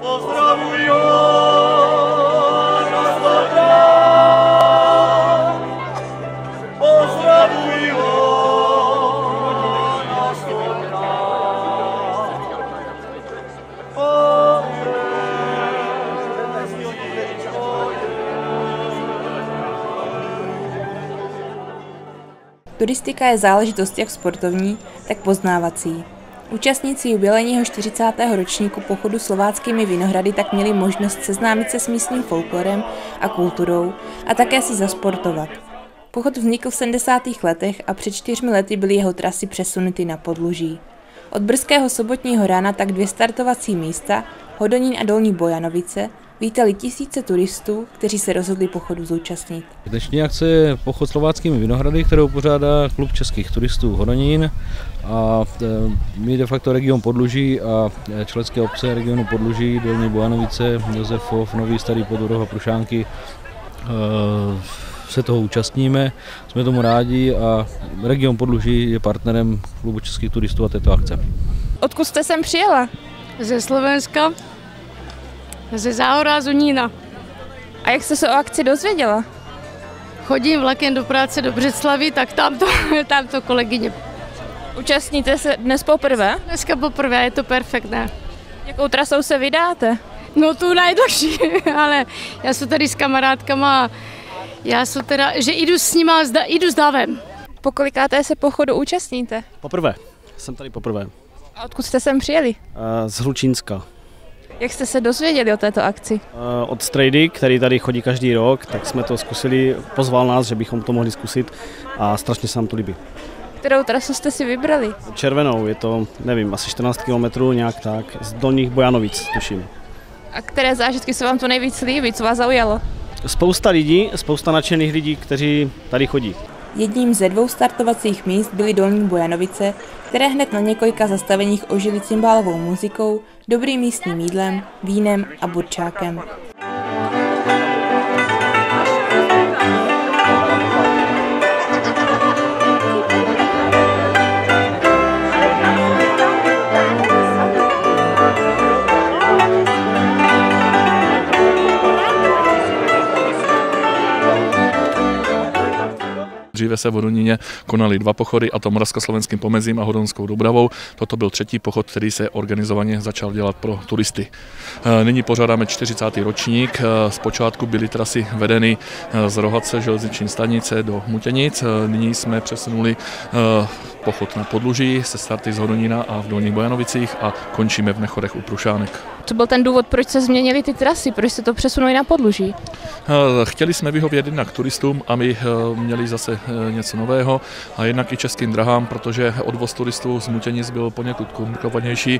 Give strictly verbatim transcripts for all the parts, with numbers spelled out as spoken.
Turistika je záležitost jak sportovní, tak poznávací. Účastníci jubilejního čtyřicátého ročníku pochodu slováckými Vinohrady tak měli možnost seznámit se s místním folklorem a kulturou a také si zasportovat. Pochod vznikl v sedmdesátých letech a před čtyřmi lety byly jeho trasy přesunuty na Podluží. Od brzkého sobotního rána tak dvě startovací místa, Hodonín a Dolní Bojanovice, vítali tisíce turistů, kteří se rozhodli pochodu zúčastnit. Dnešní akce je pochod slováckými Vinohrady, kterou pořádá klub českých turistů Hodonín a my de facto region Podluží a členské obce regionu Podluží, Dolní Bojanovice, Josefov, Nový Starý Podvorov a Prušánky se toho účastníme, jsme tomu rádi a region Podluží je partnerem klubu českých turistů a této akce. Odkud jste sem přijela? Ze Slovenska, ze Záhora z Unína. A jak jste se o akci dozvěděla? Chodím vlakem do práce do Břeclavi, tak tamto, tamto kolegyně. Účastníte se dnes poprvé? Dneska poprvé, je to perfektné. Jakou trasou se vydáte? No tu najdlhší, ale já jsem tady s kamarádkama, já jsem teda, že jdu s nima, zda, jdu s davem. Po kolikáté se pochodu účastníte? Poprvé, jsem tady poprvé. A odkud jste sem přijeli? Z Hlučínska. Jak jste se dozvěděli o této akci? Od Strejdy, který tady chodí každý rok, tak jsme to zkusili, pozval nás, že bychom to mohli zkusit a strašně se nám to líbí. Kterou trasu jste si vybrali? Červenou, je to, nevím, asi čtrnáct kilometrů, nějak tak, z Dolních Bojanovic, tuším. A které zážitky se vám tu nejvíc líbí, co vás zaujalo? Spousta lidí, spousta nadšených lidí, kteří tady chodí. Jedním ze dvou startovacích míst byly Dolní Bojanovice, které hned na několika zastaveních ožily cymbálovou muzikou, dobrým místním jídlem, vínem a burčákem. Dříve se v Hodoníně konaly dva pochody, a to Moravskoslovenským pomezím a Hodonskou Doubravou. Toto byl třetí pochod, který se organizovaně začal dělat pro turisty. Nyní pořádáme čtyřicátý ročník. Zpočátku byly trasy vedeny z Rohatce železniční stanice do Mutěnic. Nyní jsme přesunuli pochod na Podluží se starty z Hodonína a v Dolních Bojanovicích a končíme v Nechodech u Prušánek. Co byl ten důvod, proč se změnily ty trasy, proč se to přesunuli na Podluží? Chtěli jsme vyhovět jednak turistům, aby měli zase něco nového a jednak i českým drahám, protože odvoz turistů z Mutěnic byl poněkud komplikovanější.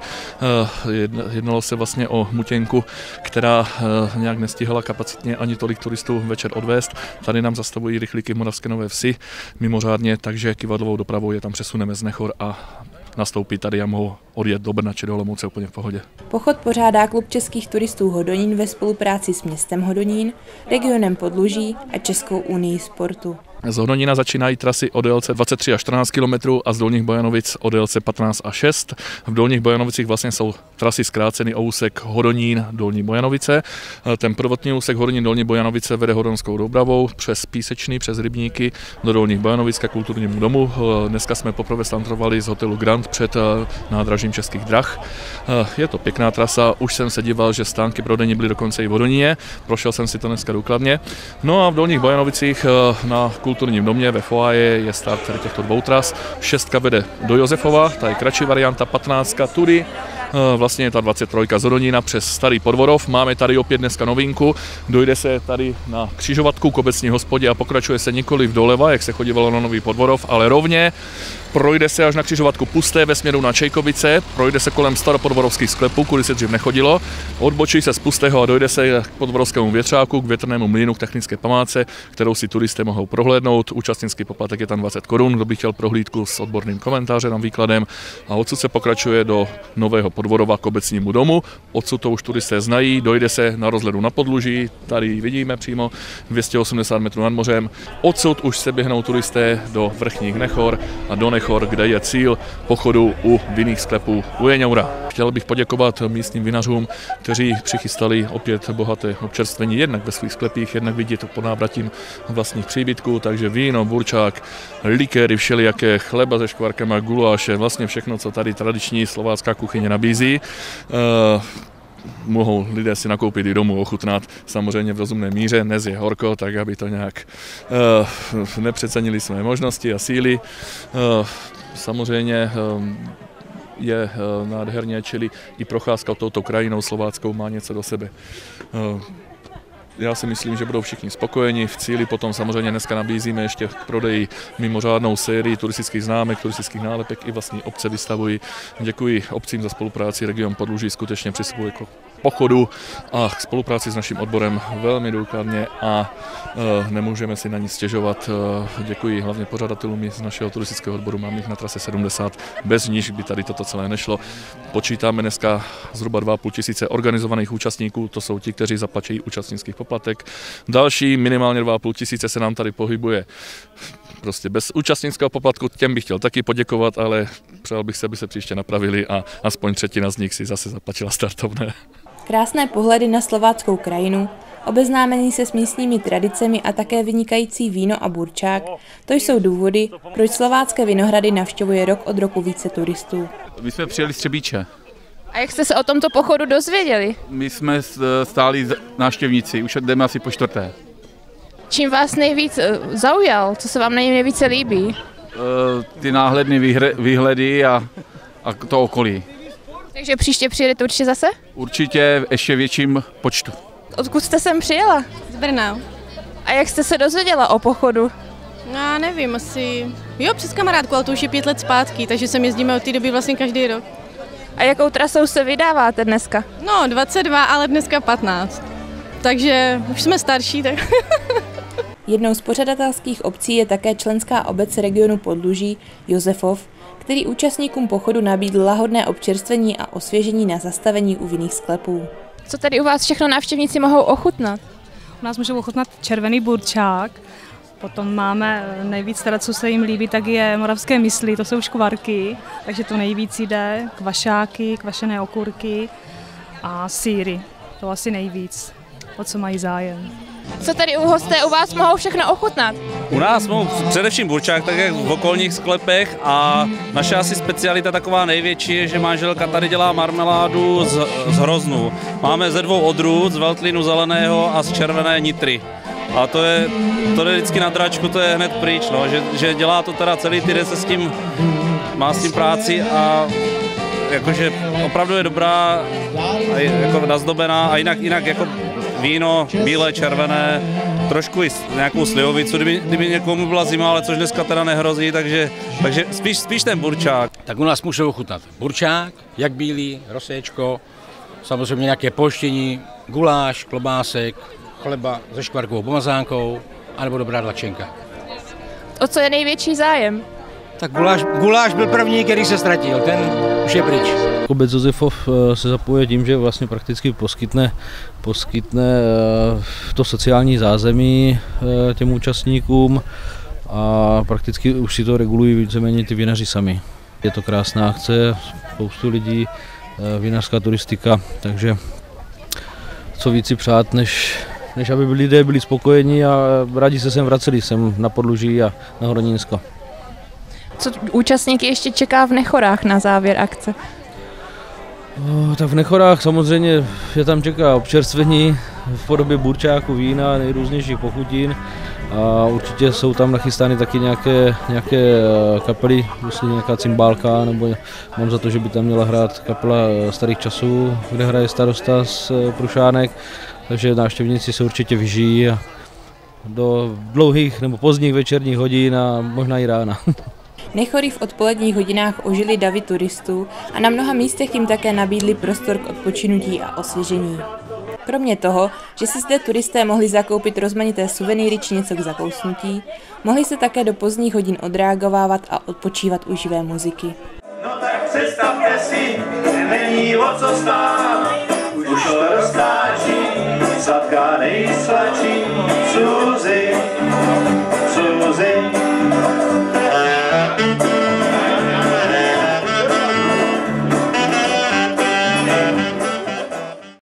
Jednalo se vlastně o Mutěnku, která nějak nestihala kapacitně ani tolik turistů večer odvést. Tady nám zastavují rychlíky v Moravské Nové Vsi mimořádně, takže kyvadlovou dopravou je tam přesuneme z Nechor a nastoupí tady a mohou odjet do Brna či do Olomouce úplně v pohodě. Pochod pořádá klub českých turistů Hodonín ve spolupráci s městem Hodonín, regionem Podluží a Českou unii sportu. Z Hodonína začínají trasy o délce dvacet tři až čtrnáct kilometrů a z Dolních Bojanovic o délce patnáct až šest. V Dolních Bojanovicích vlastně jsou trasy zkráceny o úsek Hodonín Dolní Bojanovice. Ten prvotní úsek Hodonín Dolní Bojanovice vede Hodonskou Doubravou přes Písečný, přes Rybníky do Dolních Bojanovic ke kulturnímu domu. Dneska jsme poprvé startovali z hotelu Grand před nádražím Českých drah. Je to pěkná trasa, už jsem se díval, že stánky pro denní byly dokonce i v Hodoníně. Prošel jsem si to dneska důkladně. No a v Dolních Bojanovicích na kulturním domě ve foaje je start těchto dvou tras. Šestka vede do Josefova, ta je kratší varianta, patnáctka tudy, vlastně je ta dvacet tři z Hodonína přes Starý Podvorov. Máme tady opět dneska novinku, dojde se tady na křižovatku k obecní hospodě a pokračuje se nikoliv doleva, jak se chodívalo na Nový Podvorov, ale rovně projde se až na křižovatku Pusté ve směru na Čejkovice, projde se kolem staropodvorovských sklepů, kudy se dřív nechodilo, odbočí se z Pustého a dojde se k podvorovskému větřáku, k větrnému mlýnu, k technické památce, kterou si turisté mohou prohlédnout. Účastnický poplatek je tam dvacet korun, kdo by chtěl prohlídku s odborným komentářem a výkladem. A odsud se pokračuje do Nového Podvorova k obecnímu domu. Odsud to už turisté znají, dojde se na rozhledu na Podluží, tady vidíme přímo dvě stě osmdesát metrů nad mořem. Odsud už se běhnou turisté do Vrchních Nechor a do Nechor Nechor, kde je cíl pochodu u vinných sklepů u Jeňoura. Chtěl bych poděkovat místním vinařům, kteří přichystali opět bohaté občerstvení jednak ve svých sklepích, jednak vidět po návratím vlastních příbytků, takže víno, burčák, likéry všelijaké, chleba se škvarkama, guláše, vlastně všechno, co tady tradiční slovácká kuchyně nabízí. Uh, mohou lidé si nakoupit i domů, ochutnat, samozřejmě v rozumné míře, dnes je horko, tak aby to nějak uh, nepřecenili své možnosti a síly. Uh, samozřejmě uh, je uh, nádherně, čili i procházka touto krajinou slováckou má něco do sebe. Uh, Já si myslím, že budou všichni spokojeni. V cíli potom samozřejmě dneska nabízíme ještě k prodeji mimořádnou sérii turistických známek, turistických nálepek i vlastní obce vystavují. Děkuji obcím za spolupráci, region Podluží skutečně přistupuje k pochodu a k spolupráci s naším odborem velmi důkladně a e, nemůžeme si na nic stěžovat. E, děkuji hlavně pořadatelům z našeho turistického odboru, máme jich na trase sedmdesát, bez níž by tady toto celé nešlo. Počítáme dneska zhruba dva a půl tisíce organizovaných účastníků, to jsou ti, kteří zaplatí účastnický poplatek. Další minimálně dva a půl tisíce se nám tady pohybuje prostě bez účastnického poplatku, těm bych chtěl taky poděkovat, ale přál bych se, aby se příště napravili a aspoň třetina z nich si zase zaplatila startovné. Krásné pohledy na slováckou krajinu, obeznámení se s místními tradicemi a také vynikající víno a burčák, to jsou důvody, proč slovácké Vinohrady navštěvuje rok od roku více turistů. My jsme přijeli z Třebíče. A jak jste se o tomto pochodu dozvěděli? My jsme stáli návštěvníci, už jdeme asi po čtvrté. Čím vás nejvíc zaujal? Co se vám nejvíce líbí? Ty náhledné výhledy a, a to okolí. Takže příště přijedete určitě zase? Určitě ještě větším počtu. Odkud jste sem přijela? Z Brna. A jak jste se dozvěděla o pochodu? No, já nevím, asi... Jo, přes kamarádku, ale to už je pět let zpátky, takže sem jezdíme od té doby vlastně každý rok. A jakou trasou se vydáváte dneska? No, dvacet dva, ale dneska patnáct. Takže už jsme starší, tak... Jednou z pořadatelských obcí je také členská obec regionu Podluží Josefov, který účastníkům pochodu nabídl lahodné občerstvení a osvěžení na zastavení u vinných sklepů. Co tady u vás všechno návštěvníci mohou ochutnat? U nás můžou ochutnat červený burčák, potom máme nejvíc, teda, co se jim líbí, tak je moravské mysli, to jsou škvarky, takže to nejvíc jde, kvašáky, kvašené okurky a sýry, to asi nejvíc, o co mají zájem. Co tady u hosté u vás mohou všechno ochutnat? U nás mohou především burčák, tak jak v okolních sklepech a naše asi specialita taková největší je, že manželka tady dělá marmeládu z, z hroznů. Máme ze dvou odrůd, z veltlínu zeleného a z červené nitry. A to je, to je vždycky na dračku, to je hned pryč, no, že, že dělá to teda celý týden se s tím, má s tím práci a jakože opravdu je dobrá, a je, jako nazdobená a jinak, jinak jako víno, bílé, červené, trošku i nějakou slivovicu, kdyby, kdyby někomu byla zima, ale což dneska teda nehrozí, takže, takže spíš, spíš ten burčák. Tak u nás můžou ochutnat burčák, jak bílý, roséčko, samozřejmě nějaké polštění, guláš, klobásek, chleba se škvarkovou pomazánkou, anebo dobrá tlačenka. O co je největší zájem? Tak guláš, guláš byl první, který se ztratil, ten už je pryč. Obec Josefov se zapojuje tím, že vlastně prakticky poskytne, poskytne to sociální zázemí těm účastníkům a prakticky už si to regulují víceméně ty vinaři sami. Je to krásná akce, spoustu lidí, vinařská turistika, takže co víc si přát, než, než aby lidé byli spokojeni a rádi se sem vraceli sem na Podluží a na Horonínsko. Co účastníky ještě čeká v Nechorách na závěr akce? O, tak v Nechorách samozřejmě je tam čeká občerstvení v podobě burčáku, vína, nejrůznějších pochutin a určitě jsou tam nachystány taky nějaké, nějaké kapely, vlastně nějaká cymbálka, nebo mám za to, že by tam měla hrát kapela Starých časů, kde hraje starosta z Prušánek, takže návštěvníci se určitě vyžijí a do dlouhých nebo pozdních večerních hodin a možná i rána. Nechory v odpoledních hodinách ožili davy turistů a na mnoha místech jim také nabídli prostor k odpočinutí a osvěžení. Kromě toho, že si zde turisté mohli zakoupit rozmanité suvenýry či něco k zakousnutí, mohli se také do pozdních hodin odreagovávat a odpočívat u živé muziky. No tak představte si, není o co stát, už to roztáčí, sladká nejsladší.